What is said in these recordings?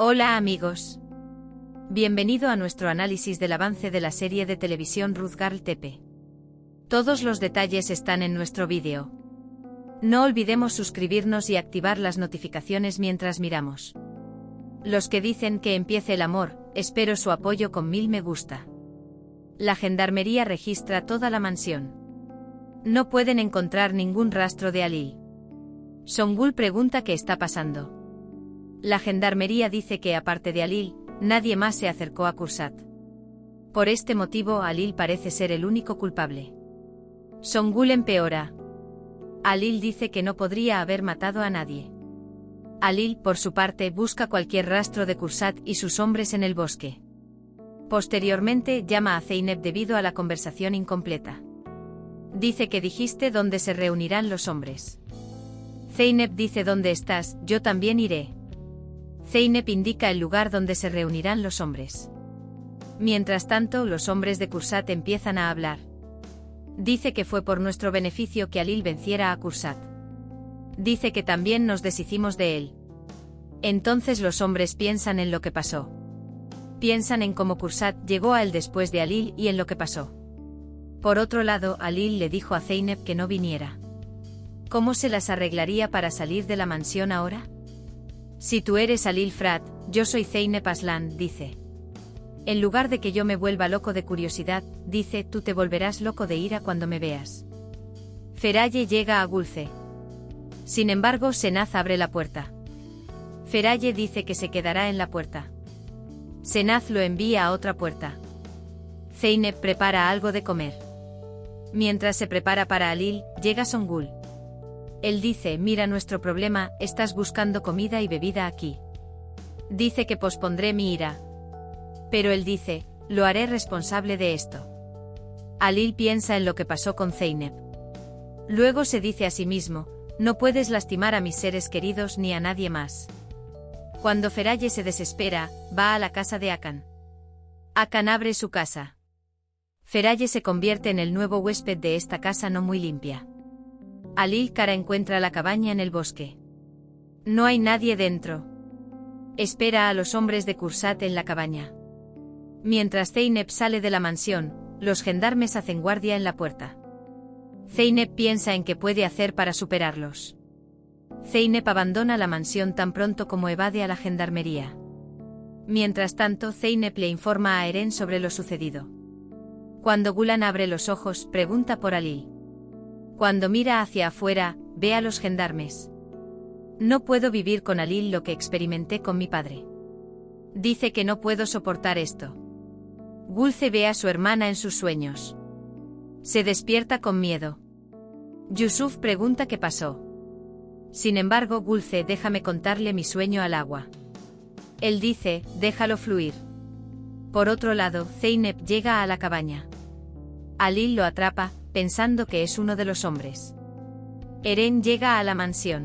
Hola amigos. Bienvenido a nuestro análisis del avance de la serie de televisión Ruth Girl TP. Todos los detalles están en nuestro vídeo. No olvidemos suscribirnos y activar las notificaciones mientras miramos. Los que dicen que empiece el amor, espero su apoyo con 1000 me gusta. La gendarmería registra toda la mansión. No pueden encontrar ningún rastro de Alil. Songul pregunta qué está pasando. La gendarmería dice que aparte de Alil, nadie más se acercó a Kursat. Por este motivo Alil parece ser el único culpable. Songul empeora. Alil dice que no podría haber matado a nadie. Alil, por su parte, busca cualquier rastro de Kursat y sus hombres en el bosque. Posteriormente llama a Zeynep debido a la conversación incompleta. Dice que dijiste dónde se reunirán los hombres. Zeynep dice ¿dónde estás? Yo también iré. Zeynep indica el lugar donde se reunirán los hombres. Mientras tanto, los hombres de Kursat empiezan a hablar. Dice que fue por nuestro beneficio que Alil venciera a Kursat. Dice que también nos deshicimos de él. Entonces los hombres piensan en lo que pasó. Piensan en cómo Kursat llegó a él después de Alil y en lo que pasó. Por otro lado, Alil le dijo a Zeynep que no viniera. ¿Cómo se las arreglaría para salir de la mansión ahora? Si tú eres Alil Frat, yo soy Zeynep Aslan, dice. En lugar de que yo me vuelva loco de curiosidad, dice, tú te volverás loco de ira cuando me veas. Feraye llega a Gulce. Sin embargo, Senaz abre la puerta. Feraye dice que se quedará en la puerta. Senaz lo envía a otra puerta. Zeynep prepara algo de comer. Mientras se prepara para Alil, llega Songul. Él dice, mira nuestro problema, estás buscando comida y bebida aquí. Dice que pospondré mi ira. Pero él dice, lo haré responsable de esto. Alil piensa en lo que pasó con Zeynep. Luego se dice a sí mismo, no puedes lastimar a mis seres queridos ni a nadie más. Cuando Feraye se desespera, va a la casa de Akan. Akan abre su casa. Feraye se convierte en el nuevo huésped de esta casa no muy limpia. Alil Kara encuentra la cabaña en el bosque. No hay nadie dentro. Espera a los hombres de Kursat en la cabaña. Mientras Zeynep sale de la mansión, los gendarmes hacen guardia en la puerta. Zeynep piensa en qué puede hacer para superarlos. Zeynep abandona la mansión tan pronto como evade a la gendarmería. Mientras tanto, Zeynep le informa a Eren sobre lo sucedido. Cuando Gulan abre los ojos, pregunta por Alil. Cuando mira hacia afuera, ve a los gendarmes. No puedo vivir con Alil lo que experimenté con mi padre. Dice que no puedo soportar esto. Gulce ve a su hermana en sus sueños. Se despierta con miedo. Yusuf pregunta qué pasó. Sin embargo, Gulce, déjame contarle mi sueño al agua. Él dice, déjalo fluir. Por otro lado, Zeynep llega a la cabaña. Alil lo atrapa, pensando que es uno de los hombres. Eren llega a la mansión.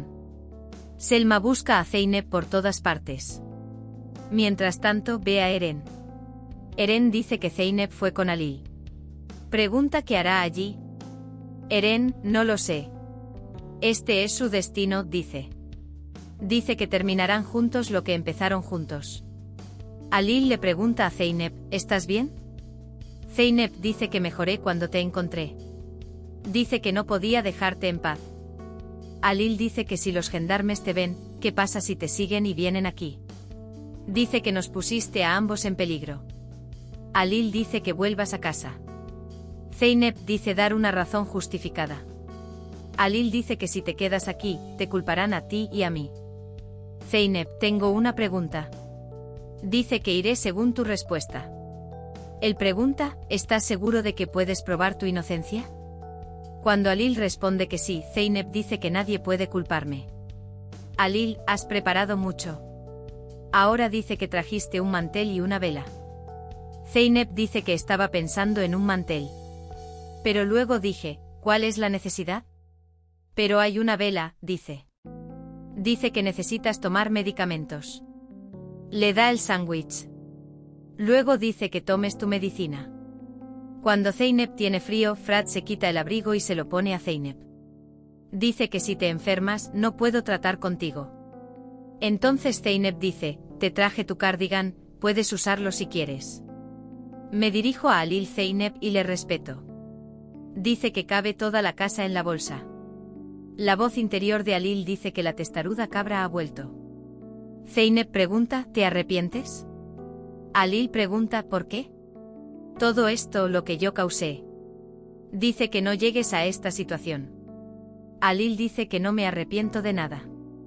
Selma busca a Zeynep por todas partes. Mientras tanto, ve a Eren. Eren dice que Zeynep fue con Alil. Pregunta qué hará allí. Eren, no lo sé. Este es su destino, dice. Dice que terminarán juntos lo que empezaron juntos. Alil le pregunta a Zeynep, ¿estás bien? Zeynep dice que mejoré cuando te encontré. Dice que no podía dejarte en paz. Alil dice que si los gendarmes te ven, ¿qué pasa si te siguen y vienen aquí? Dice que nos pusiste a ambos en peligro. Alil dice que vuelvas a casa. Zeynep dice dar una razón justificada. Alil dice que si te quedas aquí, te culparán a ti y a mí. Zeynep, tengo una pregunta. Dice que iré según tu respuesta. Él pregunta, ¿estás seguro de que puedes probar tu inocencia? Cuando Alil responde que sí, Zeynep dice que nadie puede culparme. Alil, has preparado mucho. Ahora dice que trajiste un mantel y una vela. Zeynep dice que estaba pensando en un mantel. Pero luego dije, ¿cuál es la necesidad? Pero hay una vela, dice. Dice que necesitas tomar medicamentos. Le da el sándwich. Luego dice que tomes tu medicina. Cuando Zeynep tiene frío, Frat se quita el abrigo y se lo pone a Zeynep. Dice que si te enfermas, no puedo tratar contigo. Entonces Zeynep dice, te traje tu cardigan, puedes usarlo si quieres. Me dirijo a Alil Zeynep y le respeto. Dice que cabe toda la casa en la bolsa. La voz interior de Alil dice que la testaruda cabra ha vuelto. Zeynep pregunta, ¿te arrepientes? Alil pregunta, ¿por qué? Todo esto lo que yo causé. Dice que no llegues a esta situación. Alil dice que no me arrepiento de nada.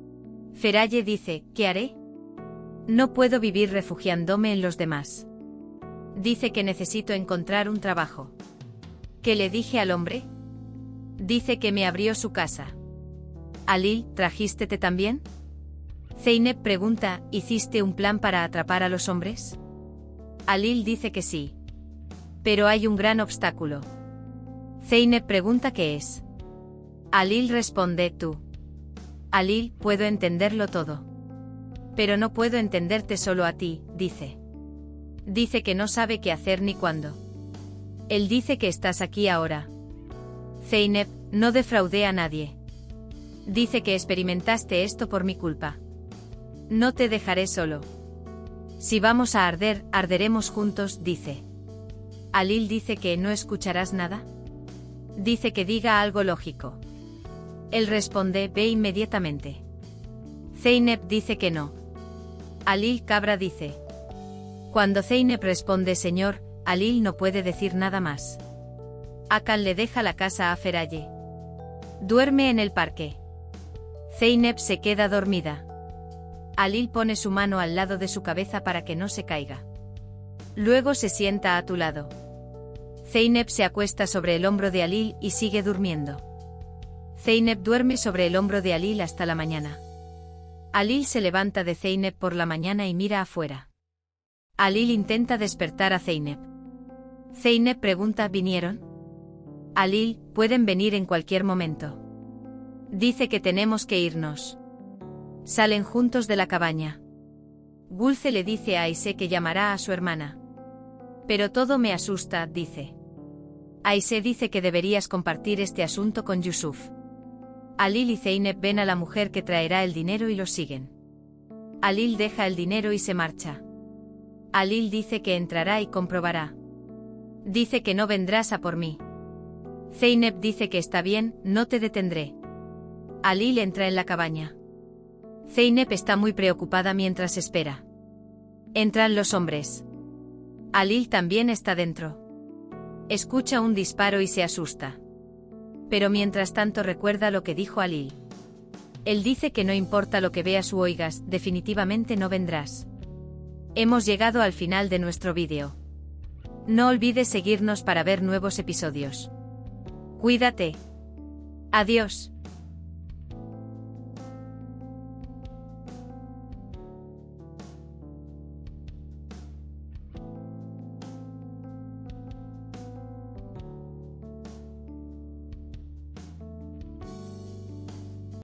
Feraye dice, ¿qué haré? No puedo vivir refugiándome en los demás. Dice que necesito encontrar un trabajo. ¿Qué le dije al hombre? Dice que me abrió su casa. Alil, ¿trajiste té también? Zeynep pregunta, ¿hiciste un plan para atrapar a los hombres? Alil dice que sí. Pero hay un gran obstáculo. Zeynep pregunta qué es. Alil responde, tú. Alil, puedo entenderlo todo. Pero no puedo entenderte solo a ti, dice. Dice que no sabe qué hacer ni cuándo. Él dice que estás aquí ahora. Zeynep, no defraudé a nadie. Dice que experimentaste esto por mi culpa. No te dejaré solo. Si vamos a arder, arderemos juntos, dice. Alil dice que no escucharás nada. Dice que diga algo lógico. Él responde, ve inmediatamente. Zeynep dice que no. Alil cabra dice. Cuando Zeynep responde señor, Alil no puede decir nada más. Akan le deja la casa a Feraye. Duerme en el parque. Zeynep se queda dormida. Alil pone su mano al lado de su cabeza para que no se caiga. Luego se sienta a tu lado. Zeynep se acuesta sobre el hombro de Alil y sigue durmiendo. Zeynep duerme sobre el hombro de Alil hasta la mañana. Alil se levanta de Zeynep por la mañana y mira afuera. Alil intenta despertar a Zeynep. Zeynep pregunta, ¿vinieron? Alil, pueden venir en cualquier momento. Dice que tenemos que irnos. Salen juntos de la cabaña. Gulce le dice a Aisé que llamará a su hermana. Pero todo me asusta, dice. Aisé dice que deberías compartir este asunto con Yusuf. Alil y Zeynep ven a la mujer que traerá el dinero y los siguen. Alil deja el dinero y se marcha. Alil dice que entrará y comprobará. Dice que no vendrás a por mí. Zeynep dice que está bien, no te detendré. Alil entra en la cabaña. Zeynep está muy preocupada mientras espera. Entran los hombres. Alil también está dentro. Escucha un disparo y se asusta. Pero mientras tanto recuerda lo que dijo Alil. Él dice que no importa lo que veas u oigas, definitivamente no vendrás. Hemos llegado al final de nuestro vídeo. No olvides seguirnos para ver nuevos episodios. Cuídate. Adiós.